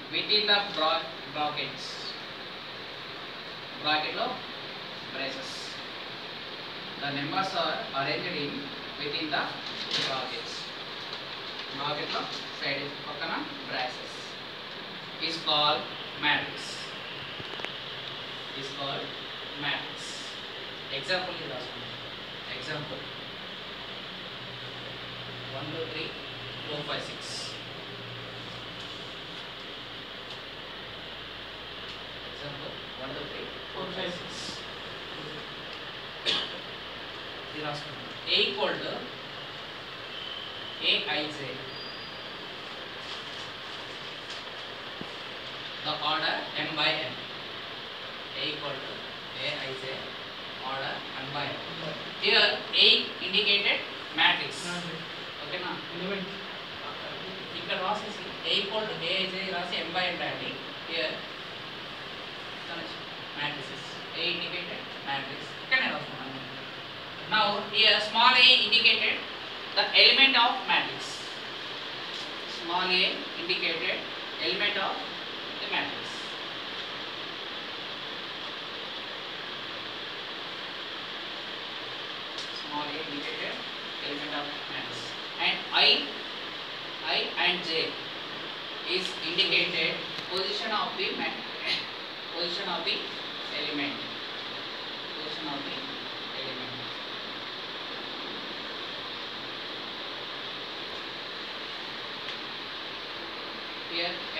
within the brackets. Bracket lo braces. The numbers are arranged in within the brackets. Bracket lo side pakkana braces is called matrix. Is called matrix. Example is rasukundam. Example 1 2 3 4 5 6. Example 1 2 3 4 5 6. ఇది రాసుకుందాం. A equal to Aij. The order m by n. A equal to Aij order m by n. Here A indicated matrix. Okay na? ఇక్కడ రాసేసి A equal to Aij రాసి m by n రాయండి. Here matrices. A indicated matrix. Can I write? Now here small a indicated the element of matrix. Small a indicated element of the matrix. Small a indicated element of matrix. And I and J is indicated position of the position of the element. Position of the element.